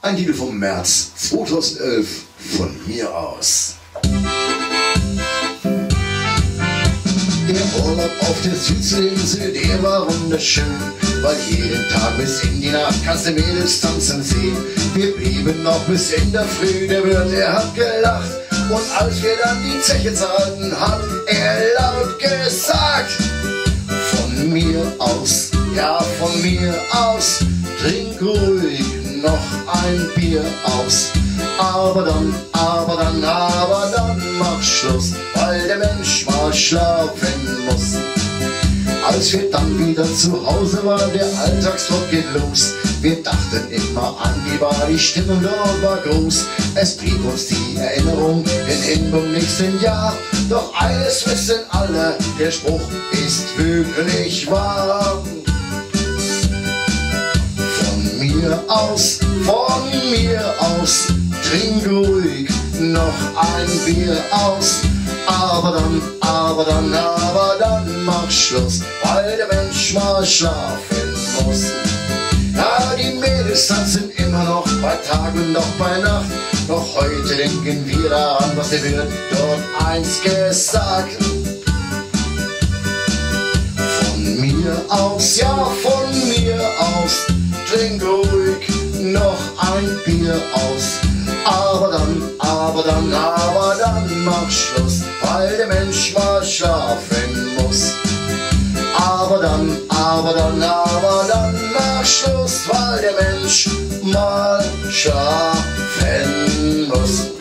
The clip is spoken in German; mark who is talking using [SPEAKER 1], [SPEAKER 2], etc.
[SPEAKER 1] Ein Titel vom März 2011 von mir aus. Der Urlaub auf der Südseeinsel, der war wunderschön, weil jeden Tag bis in die Nacht kannst du Mädels tanzen sehen. Wir blieben noch bis in der Früh, der Wirt, er hat gelacht. Und als wir dann die Zeche zahlten, hat er laut gesagt: Von mir aus, ja von mir aus, trink ruhig noch ein Bier aus. Aber dann mach Schluss, weil der Mensch mal schlafen muss. Als wir dann wieder zu Hause waren, der Alltagsdruck geht los. Wir dachten immer an die Bar, die Stimmung dort war groß. Es blieb uns die Erinnerung im nächsten Jahr. Doch eines wissen alle, der Spruch ist wirklich wahr. Von mir aus, trink ruhig noch ein Bier aus. Aber dann mach Schluss, weil der Mensch mal schlafen muss. Ja, die Mädels tanzen immer noch bei Tag und noch bei Nacht. Doch heute denken wir daran, was der Wirt dort einst gesagt. Von mir aus, ja von mir aus, trink ruhig noch ein Bier aus. Aber dann mach Schluss, weil der Mensch mal schlafen muss. Aber dann mach Schluss, weil der Mensch mal schlafen muss.